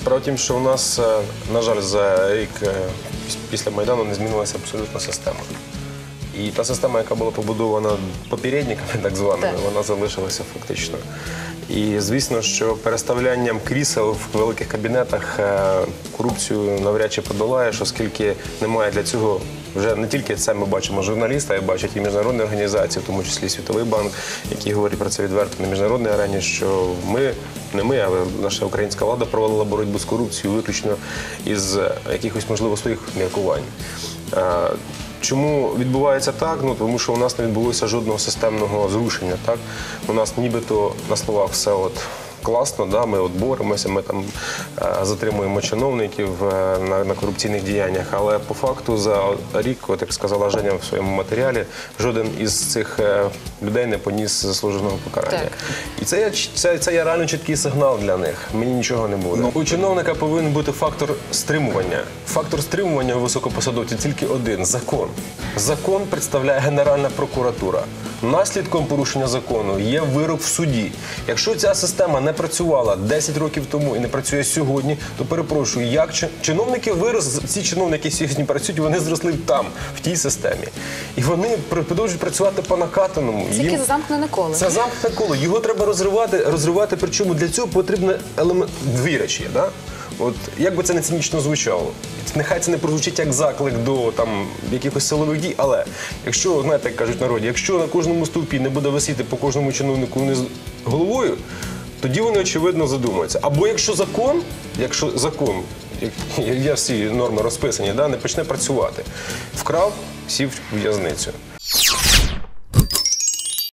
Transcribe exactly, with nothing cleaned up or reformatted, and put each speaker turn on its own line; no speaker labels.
Справа в тім, що у нас, на жаль, за рік після Майдану не змінилася абсолютно система. І та система, яка була побудована попередниками, так званими,
Так.
вона залишилася фактично. І звісно, що переставлянням крісел в великих кабінетах корупцію навряд чи подолаєш, оскільки немає для цього, вже не тільки це ми бачимо журналісти, а й бачать і міжнародні організації, в тому числі Світовий банк, які говорять про це відверто на міжнародній арені, що ми, не ми, але наша українська влада провалила боротьбу з корупцією виключно із якихось, можливо, своїх міркувань. Чому відбувається так? Ну, тому що у нас не відбулося жодного системного зрушення. Так? У нас нібито на словах все от класно, да? Ми от боремося, ми там е, затримуємо чиновників е, на, на корупційних діяннях, але по факту за рік, от як сказала Женя в своєму матеріалі, жоден із цих е, людей не поніс заслуженого покарання.
Так.
І це є, це, це є реально чіткий сигнал для них. Мені нічого не буде. Ну, у чиновника повинен бути фактор стримування. Фактор стримування у високопосадовців тільки один – закон. Закон представляє Генеральна прокуратура. Наслідком порушення закону є вирок в суді. Якщо ця система не працювала десять років тому і не працює сьогодні, то перепрошую, як чи- чиновники вирос, ці чиновники, які сьогодні працюють, вони зросли там, в тій системі. І вони пр- продовжують працювати по накатаному.
Це
Їм-
яке замкнене коло.
Це замкнене коло. Його треба розривати, розривати, причому для цього потрібно елемент... дві речі. Да? От, як би це не цинічно звучало. Нехай це не прозвучить як заклик до там, якихось силових дій, але якщо, знаєте, як кажуть в народі, якщо на кожному стовпі не буде висіти по кожному чиновнику вниз головою, тоді вони, очевидно, задумаються. Або якщо закон, якщо закон, як є всі норми розписані, да, не почне працювати, вкрав, сів в в'язницю.